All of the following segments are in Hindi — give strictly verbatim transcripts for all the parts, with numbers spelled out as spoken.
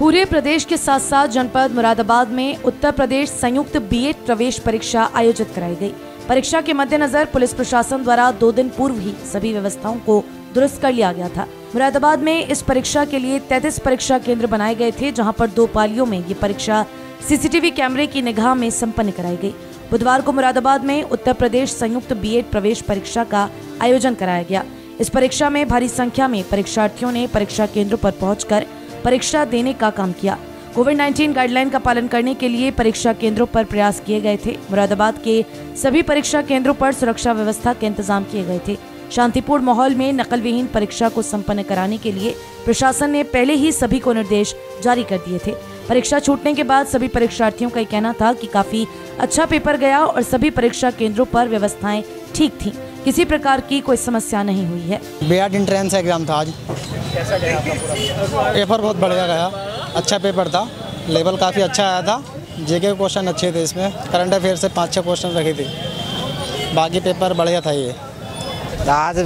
पूरे प्रदेश के साथ साथ जनपद मुरादाबाद में उत्तर प्रदेश संयुक्त बीएड प्रवेश परीक्षा आयोजित कराई गई। परीक्षा के मद्देनजर पुलिस प्रशासन द्वारा दो दिन पूर्व ही सभी व्यवस्थाओं को दुरुस्त कर लिया गया था। मुरादाबाद में इस परीक्षा के लिए तैंतीस परीक्षा केंद्र बनाए गए थे, जहां पर दो पालियों में ये परीक्षा सीसीटीवी कैमरे की निगाह में संपन्न कराई गई। बुधवार को मुरादाबाद में उत्तर प्रदेश संयुक्त बीएड प्रवेश परीक्षा का आयोजन कराया गया। इस परीक्षा में भारी संख्या में परीक्षार्थियों ने परीक्षा केंद्रों पर पहुंचकर परीक्षा देने का काम किया। कोविड नाइन्टीन गाइडलाइन का पालन करने के लिए परीक्षा केंद्रों पर प्रयास किए गए थे। मुरादाबाद के सभी परीक्षा केंद्रों पर सुरक्षा व्यवस्था के इंतजाम किए गए थे। शांतिपूर्ण माहौल में नकल विहीन परीक्षा को संपन्न कराने के लिए प्रशासन ने पहले ही सभी को निर्देश जारी कर दिए थे। परीक्षा छूटने के बाद सभी परीक्षार्थियों का कहना था कि काफी अच्छा पेपर गया और सभी परीक्षा केंद्रों पर व्यवस्थाएं ठीक थी। किसी प्रकार की कोई समस्या नहीं हुई है। बीएड एंट्रेंस एग्जाम था आज। कैसा गया आपका पूरा? पेपर बहुत बढ़िया गया, अच्छा पेपर था, लेवल काफ़ी अच्छा आया था। जेके क्वेश्चन अच्छे थे, इसमें करंट अफेयर से पाँच छः क्वेश्चन रखे थे, बाकी पेपर बढ़िया था। ये आज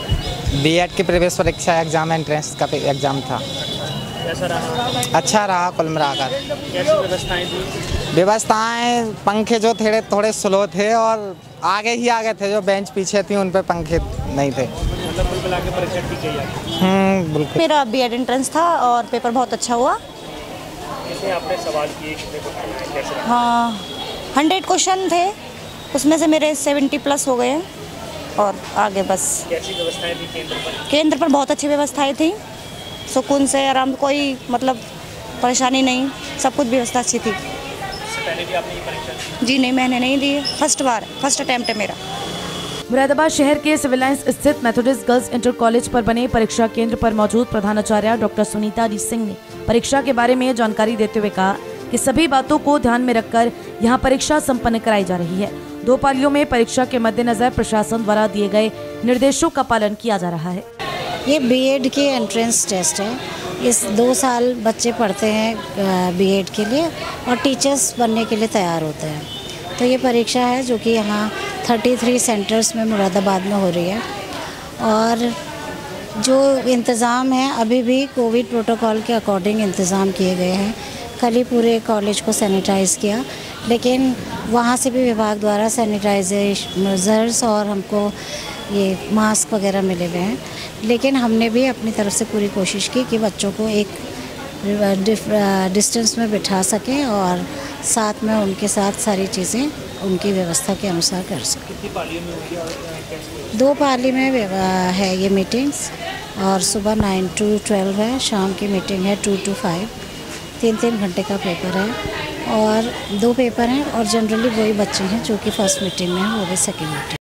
बीएड की प्रवेश परीक्षा एग्जाम एंट्रेंस का एग्जाम था। कैसा रहा? अच्छा रहा कुल मिलाकर। कैसी व्यवस्थाएं थी? व्यवस्थाएं पंखे जो थे थोड़े स्लो थे और आगे ही आगे थे, जो बेंच पीछे थी उन पे पंखे नहीं थे। मतलब कुल मिला के परीक्षा ठीक गई? हम्म बिल्कुल। मेरा बीएड एंट्रेंस था और पेपर बहुत अच्छा हुआ। कितने आपने सवाल किए, कितने क्वेश्चन थे, कैसे रहा? हाँ, हंड्रेड क्वेश्चन थे, उसमें से मेरे सेवेंटी प्लस हो गए हैं और आगे बस। कैसी व्यवस्थाएं थी केंद्र पर? केंद्र पर बहुत अच्छी व्यवस्थाएं थी, सुकून से आराम, कोई मतलब परेशानी नहीं, सब कुछ व्यवस्था अच्छी थी। इससे पहले भी आपने ये परीक्षा दी? जी नहीं, मैंने नहीं दी, फर्स्ट बार फर्स्ट अटैम्प्ट है मेरा। मुरादाबाद शहर के सिविल लाइंस स्थित मेथोडिस्ट गर्ल्स इंटर कॉलेज पर बने परीक्षा केंद्र पर मौजूद प्रधानाचार्य डॉक्टर सुनीता डी सिंह ने परीक्षा के बारे में जानकारी देते हुए कहा कि सभी बातों को ध्यान में रखकर यहां परीक्षा संपन्न कराई जा रही है। दो पालियों में परीक्षा के मद्देनजर प्रशासन द्वारा दिए गए निर्देशों का पालन किया जा रहा है। ये बीएड की एंट्रेंस टेस्ट है। इस दो साल बच्चे पढ़ते हैं बीएड के लिए और टीचर्स बनने के लिए तैयार होते हैं। तो ये परीक्षा है जो कि यहाँ तैंतीस सेंटर्स में मुरादाबाद में हो रही है और जो इंतज़ाम है अभी भी कोविड प्रोटोकॉल के अकॉर्डिंग इंतज़ाम किए गए हैं। कल ही पूरे कॉलेज को सैनिटाइज़ किया, लेकिन वहाँ से भी विभाग द्वारा सैनिटाइजर्स और हमको ये मास्क वगैरह मिले हुए हैं। लेकिन हमने भी अपनी तरफ से पूरी कोशिश की कि बच्चों को एक डिस्टेंस में बिठा सकें और साथ में उनके साथ सारी चीज़ें उनकी व्यवस्था के अनुसार कर सकें। कितनी पालियों में होगी और कैसे? दो पाली में है ये मीटिंग्स और सुबह नाइन टू ट्वेल्व है, शाम की मीटिंग है टू टू फाइव। तीन तीन घंटे का पेपर है और दो पेपर हैं और जनरली वही बच्चे हैं जो कि फर्स्ट मीटिंग में हैं, वो भी सेकेंड मीटिंग।